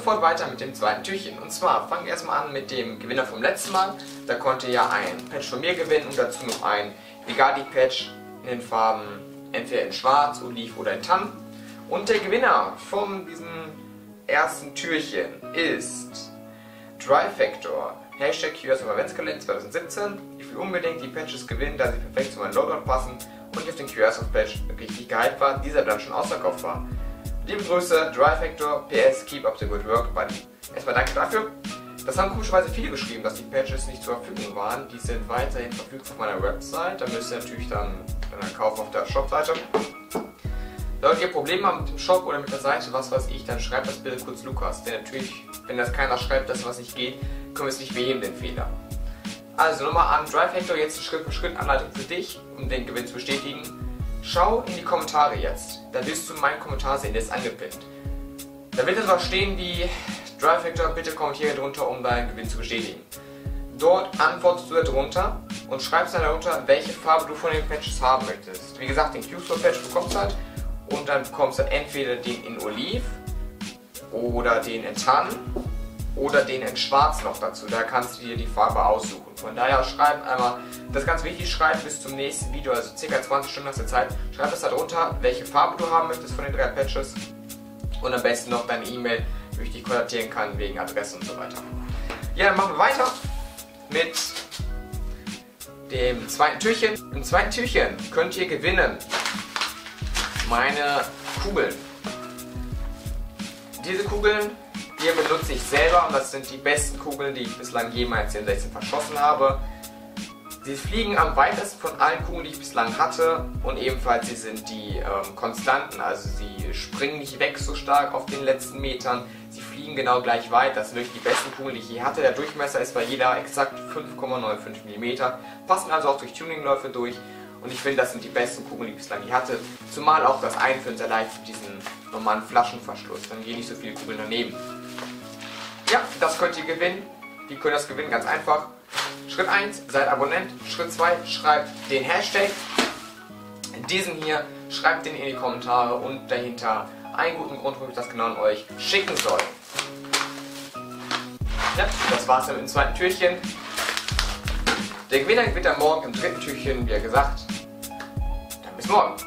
sofort weiter mit dem zweiten Türchen. Und zwar fangen wir erstmal an mit dem Gewinner vom letzten Mal. Da konnte ja ein Patch von mir gewinnen und dazu noch ein Vigadi-Patch in den Farben entweder in Schwarz, Oliv oder in Tann. Und der Gewinner von diesem ersten Türchen ist Dry Factor. Hashtag QS Adventskalender 2017. Ich will unbedingt die Patches gewinnen, da sie perfekt zu meinem Loadout passen und ich auf den QS Patch richtig gehypt war, dieser dann schon ausverkauft war. Liebe Grüße, Dry Factor, PS, keep up the good work, buddy. Erstmal danke dafür. Das haben komischerweise viele geschrieben, dass die Patches nicht zur Verfügung waren. Die sind weiterhin verfügbar auf meiner Website. Da müsst ihr natürlich dann kaufen auf der Shop-Seite. Solltet ihr Probleme haben mit dem Shop oder mit der Seite, was weiß ich, dann schreibt das bitte kurz Lukas. Denn natürlich, wenn das keiner schreibt, dass was nicht geht, können wir es nicht beheben, den Fehler. Also nochmal an Dry Factor, jetzt eine Schritt-für-Schritt-Anleitung für dich, um den Gewinn zu bestätigen. Schau in die Kommentare jetzt. Da wirst du meinen Kommentar sehen, der ist angepinnt. Da wird etwas stehen wie Dry Factor, bitte kommentiere drunter, um deinen Gewinn zu bestätigen. Dort antwortest du darunter und schreibst dann darunter, welche Farbe du von den Patches haben möchtest. Wie gesagt, den Q-Store-Patch bekommst du halt und dann bekommst du entweder den in Oliv oder den in Tann oder den in Schwarz noch dazu. Da kannst du dir die Farbe aussuchen. Von daher schreib einmal, das ist ganz wichtig, schreib bis zum nächsten Video, also ca. 20 Stunden hast du Zeit, schreib es da drunter, welche Farbe du haben möchtest von den 3 Patches und am besten noch deine E-Mail, wie ich dich kontaktieren kann wegen Adresse und so weiter. Ja, dann machen wir weiter mit dem zweiten Türchen. Im zweiten Türchen könnt ihr gewinnen meine Kugeln. Diese Kugeln hier benutze ich selber und das sind die besten Kugeln, die ich bislang jemals in 16 verschossen habe. Sie fliegen am weitesten von allen Kugeln, die ich bislang hatte und ebenfalls sie sind die konstanten, also sie springen nicht weg so stark auf den letzten Metern, sie fliegen genau gleich weit, das sind wirklich die besten Kugeln, die ich je hatte. Der Durchmesser ist bei jeder exakt 5,95 mm, passen also auch durch Tuningläufe durch und ich finde, das sind die besten Kugeln, die ich bislang je hatte, zumal auch das Einführen sehr leicht mit diesem normalen Flaschenverschluss, dann gehen nicht so viele Kugeln daneben. Ja, das könnt ihr gewinnen. Wie könnt ihr das gewinnen? Ganz einfach. Schritt 1, seid Abonnent. Schritt 2, schreibt den Hashtag. Diesen hier, schreibt den in die Kommentare und dahinter einen guten Grund, warum ich das genau an euch schicken soll. Ja, das war's dann mit dem zweiten Türchen. Der Gewinner wird dann morgen im dritten Türchen, wie gesagt. Dann bis morgen.